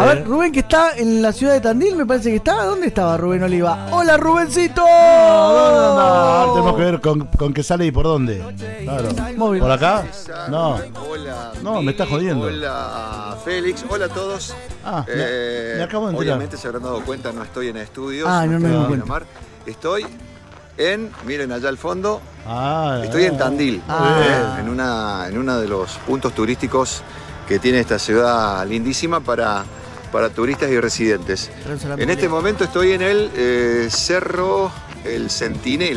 A ver, Rubén, que está en la ciudad de Tandil, me parece que estaba. ¿Dónde estaba Rubén Oliva? ¡Hola, Rubencito! ¿Dónde anda? Tenemos que ver con qué sale y por dónde. Claro. Móvil. ¿Por acá? No. Hola. No, me estás jodiendo. Hola, Félix. Hola a todos. Me acabo de enterar. Obviamente se habrán dado cuenta, no estoy en estudios. No me di cuenta. Estoy miren allá al fondo, Estoy estoy en Tandil, en uno de los puntos turísticos que tiene esta ciudad lindísima para turistas y residentes. En este momento estoy en el Cerro El Centinela.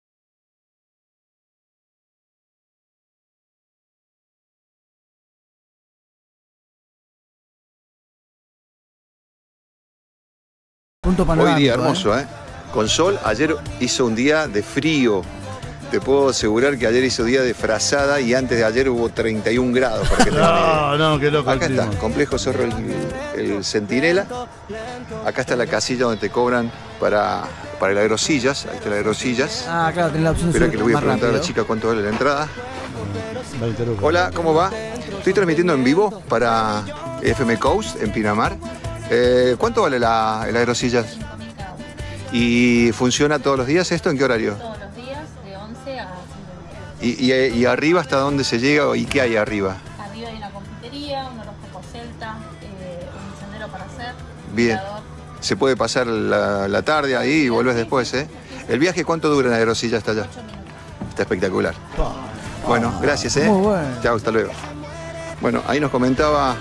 Punto Hoy panorámico, día hermoso, con sol. Ayer hizo un día de frío. Te puedo asegurar que ayer hizo día de frazada y antes de ayer hubo 31 grados. Para que no, qué loco. Acá está, complejo Cerro el Centinela. Acá está la casilla donde te cobran para el aerosillas. Ahí está el aerosillas. Claro, tenés la opción de Espera que le voy a más preguntar a la rápido. chica cuánto vale la entrada. Hola, ¿cómo va? Estoy transmitiendo en vivo para FM Coast en Pinamar. ¿Cuánto vale el aerosillas? ¿Y funciona todos los días esto? ¿En qué horario? Todos los días, de 11 a 5:30. ¿Y arriba hasta dónde se llega y qué hay arriba? Arriba hay una confitería, un horóscopo celta, un sendero para hacer. Bien. Mirador. Se puede pasar la tarde ahí y volvés después, ¿eh? ¿El viaje cuánto dura en aerosilla hasta allá? 8 minutos. Está espectacular. Bueno, gracias, ¿eh? Muy bueno. Chao, hasta luego. Bueno, ahí nos comentaba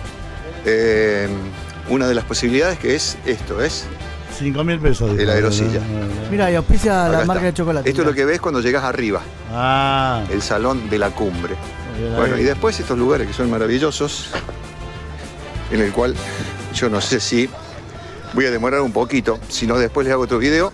una de las posibilidades que es esto, ¿es? 5.000 pesos. El aerosilla. Mira, y auspicia Acá la está. marca de chocolate. Esto es lo que ves cuando llegas arriba, el salón de la cumbre. Bueno, y después estos lugares que son maravillosos, en el cual yo no sé si voy a demorar un poquito, si no después les hago otro video,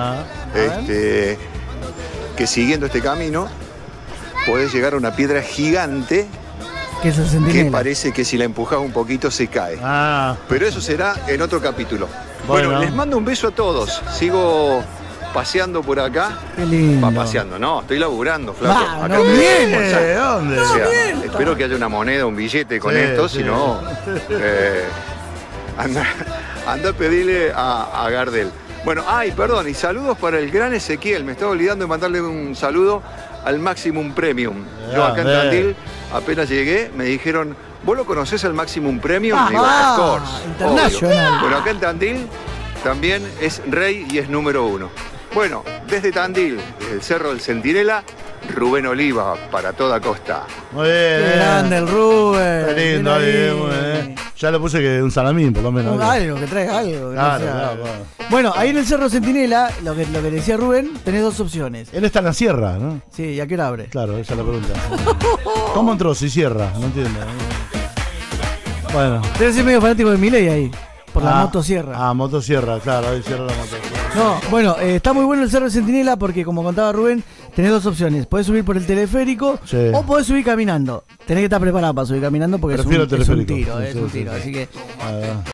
que siguiendo este camino podés llegar a una piedra gigante Que es el que Centinela. parece que si la empujás un poquito se cae. Pero eso será en otro capítulo. Bueno, les mando un beso a todos. Sigo paseando por acá. Qué lindo. Paseando, no, estoy laburando, flaco. Va, Acá no estoy mientas. almorzando. ¿Dónde? O sea, espero que haya una moneda, un billete con esto, si no, anda a pedirle a Gardel. Bueno, perdón, y saludos para el gran Ezequiel. Me estaba olvidando de mandarle un saludo al Maximum Premium. Yo acá en Tandil, apenas llegué, me dijeron, ¿vos lo conocés al Maximum Premium? Digo, of course. International. Obvio. Bueno, acá en Tandil también es rey y es número 1. Bueno, desde Tandil, desde el Cerro del Centinela, Rubén Oliva para toda costa. Muy bien. Qué grande el Rubén. Qué lindo, Bien ahí. Ya le puse que un salamín, por lo menos. Algo, que traiga algo. que no Claro, sea- claro. Bueno, ahí en el Cerro Centinela, lo que decía Rubén, tenés dos opciones. Él está en la sierra, ¿no? Sí, ¿y a qué hora abre? Claro, esa es la pregunta. ¿Cómo entró si cierra? No entiendo. Bueno. Debe ser medio fanático de Milei ahí, por la motosierra. Motosierra, claro, ahí cierra la motosierra. No, bueno, está muy bueno el Cerro Centinela porque, como contaba Rubén, tenés dos opciones. Podés subir por el teleférico o podés subir caminando. Tenés que estar preparado para subir caminando porque Prefiero es un teleférico. tiro, Sí, es sí, un sí, tiro. sí. Así que